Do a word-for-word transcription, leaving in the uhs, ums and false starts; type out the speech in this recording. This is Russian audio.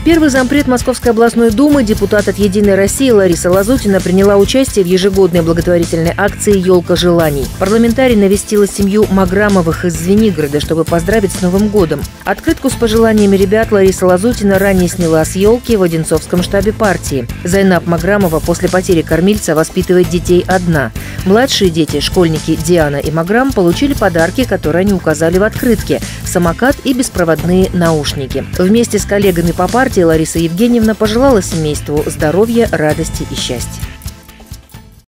Первый зампред Московской областной думы, депутат от «Единой России» Лариса Лазутина приняла участие в ежегодной благотворительной акции «Елка желаний». Парламентарий навестила семью Маграмовых из Звенигорода, чтобы поздравить с Новым годом. Открытку с пожеланиями ребят Лариса Лазутина ранее сняла с елки в Одинцовском штабе партии. Зайнаб Маграмова после потери кормильца воспитывает детей одна. Младшие дети, школьники Диана и Маграм, получили подарки, которые они указали в открытке – самокат и беспроводные наушники. Вместе с коллегами по партии Лариса Евгеньевна пожелала семейству здоровья, радости и счастья.